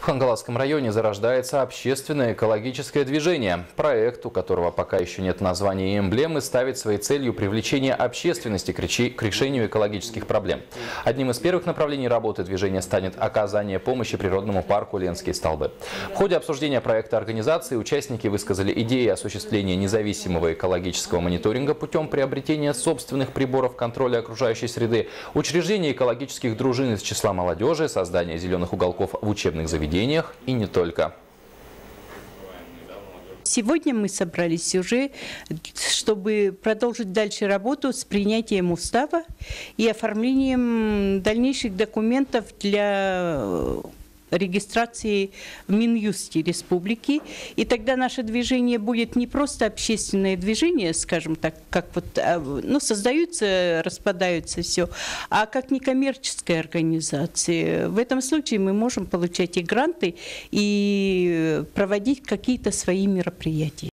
Хангаласском районе зарождается общественное экологическое движение. Проект, у которого пока еще нет названия и эмблемы, ставит своей целью привлечение общественности к решению экологических проблем. Одним из первых направлений работы движения станет оказание помощи природному парку Ленские столбы. В ходе обсуждения проекта организации участники высказали идеи осуществления независимого экологического мониторинга путем приобретения собственных приборов контроля окружающей среды, учреждения экологических дружин из числа молодежи, создания зеленых уголков в учебных заведениях и не только. Сегодня мы собрались уже, чтобы продолжить дальше работу с принятием устава и оформлением дальнейших документов для регистрации в Минюсте республики. И тогда наше движение будет не просто общественное движение, скажем так, как вот, ну, создаются, распадаются все, а как некоммерческая организация. В этом случае мы можем получать и гранты, и проводить какие-то свои мероприятия.